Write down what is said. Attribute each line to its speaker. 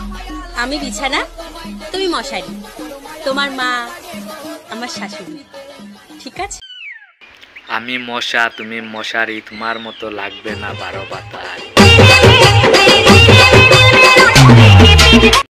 Speaker 1: আমি বিছানা, তুমি মশারি, তোমার মা আমার শাশুড়ি, ঠিক আছে?
Speaker 2: আমি মশা, তুমি মশারি, তোমার মতো লাগবে না 12 পাতায়।